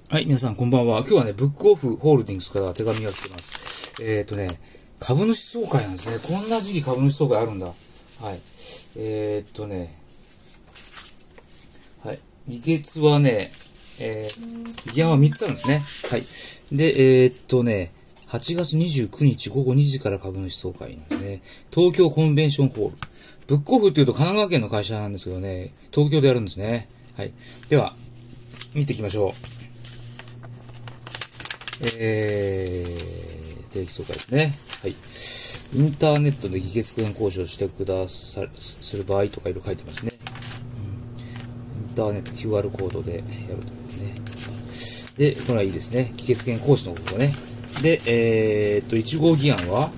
はい、皆さんこんばんは。今日はね、ブックオフホールディングスから手紙が来てます。株主総会なんですね。こんな時期株主総会あるんだ。はい。はい。議決はね、議案は3つあるんですね。はい。で、8月29日午後2時から株主総会なんですね。東京コンベンションホール。ブックオフっていうと神奈川県の会社なんですけどね、東京でやるんですね。はい。では、見ていきましょう。定期総会ですね。はい。インターネットで議決権交渉してくださする場合とかいろいろ書いてますね。インターネット QR コードでやるとですね。で、これはいいですね。議決権行使のことね。で、1号議案は、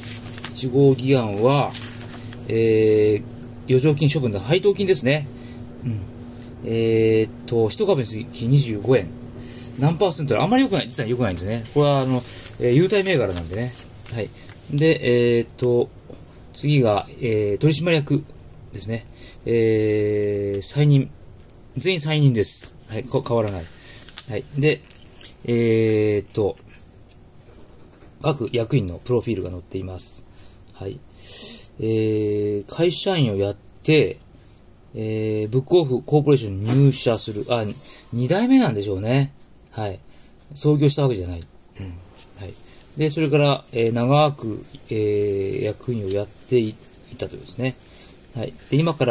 余剰金処分の配当金ですね。1株につき25円。何パーセントあんまり良くない、実は良くないんですね。これは、優待銘柄なんでね。はい。で、次が、取締役ですね。再任。全員再任です。はい、変わらない。はい。で、各役員のプロフィールが載っています。はい。会社員をやって、ブックオフコーポレーションに入社する、2代目なんでしょうね。はい。創業したわけじゃない。はい。で、それから、長く、役員をやっていたというですね。はい。で、今から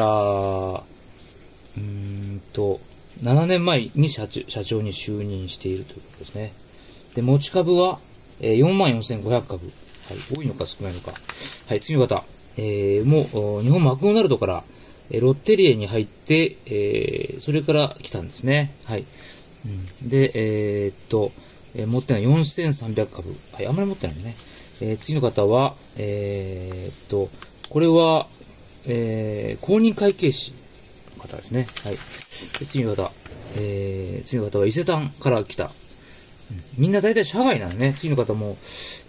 、7年前に社長に就任しているということですね。で、持ち株は、44,500株。はい。多いのか少ないのか。はい。次の方。もう、日本マクドナルドから、ロッテリエに入って、それから来たんですね。はい。で、持ってない4,300株。はい、あんまり持ってないね。次の方は、これは、公認会計士の方ですね。はい。次の方は伊勢丹から来た。みんな大体社外なのね。次の方も、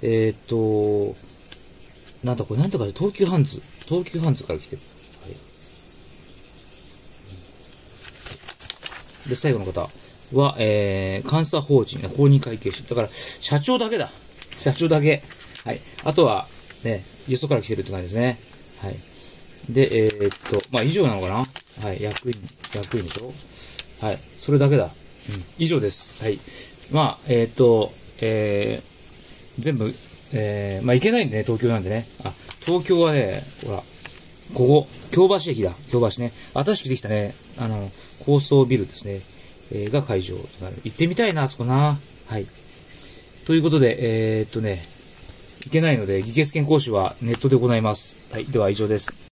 なんとか東急ハンズから来てる。はい。で、最後の方は、監査法人、公認会計士。だから、社長だけだ。社長だけ。はい。あとは、ね、よそから来てるって感じですね。はい。で、以上なのかな。はい。役員でしょ。はい。それだけだ。以上です。はい。全部、行けないんでね、東京なんでね。東京はね、ほら、ここ、京橋駅だ。京橋ね。新しくできたね、高層ビルですね。が会場となる。行ってみたいな、あそこな。はい。ということで、行けないので、議決権行使はネットで行います。はい。では以上です。